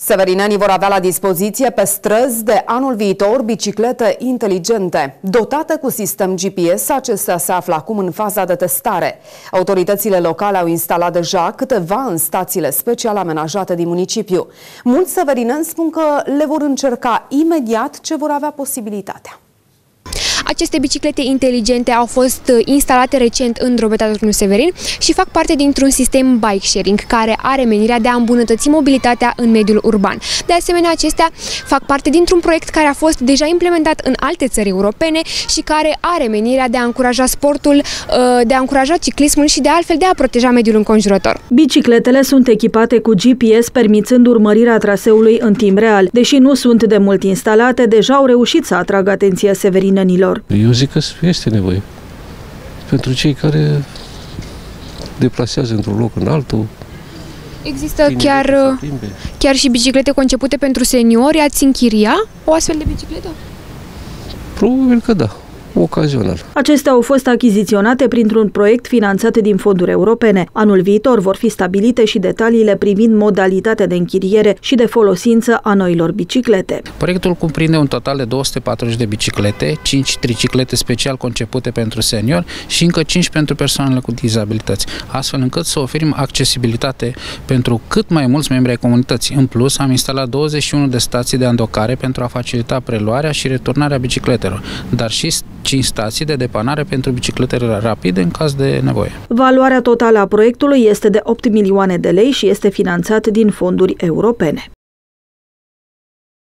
Severinenii vor avea la dispoziție pe străzi de anul viitor biciclete inteligente. Dotate cu sistem GPS, acestea se află acum în faza de testare. Autoritățile locale au instalat deja câteva în stațiile special amenajate din municipiu. Mulți severineni spun că le vor încerca imediat ce vor avea posibilitatea. Aceste biciclete inteligente au fost instalate recent în Drobeta Târgu Severin și fac parte dintr-un sistem bike sharing care are menirea de a îmbunătăți mobilitatea în mediul urban. De asemenea, acestea fac parte dintr-un proiect care a fost deja implementat în alte țări europene și care are menirea de a încuraja sportul, de a încuraja ciclismul și de altfel de a proteja mediul înconjurător. Bicicletele sunt echipate cu GPS, permițând urmărirea traseului în timp real. Deși nu sunt de mult instalate, deja au reușit să atragă atenția severinenilor. Eu zic că este nevoie pentru cei care deplasează într-un loc în altul. Există chiar și biciclete concepute pentru seniori. Ați închiria o astfel de bicicletă? Probabil că da. Ocazional. Acestea au fost achiziționate printr-un proiect finanțat din fonduri europene. Anul viitor vor fi stabilite și detaliile privind modalitatea de închiriere și de folosință a noilor biciclete. Proiectul cuprinde un total de 240 de biciclete, 5 triciclete special concepute pentru seniori și încă 5 pentru persoanele cu dizabilități, astfel încât să oferim accesibilitate pentru cât mai mulți membri ai comunității. În plus, am instalat 21 de stații de andocare pentru a facilita preluarea și returnarea bicicletelor, dar și 5 stații de depanare pentru bicicletele rapide în caz de nevoie. Valoarea totală a proiectului este de 8 milioane de lei și este finanțat din fonduri europene.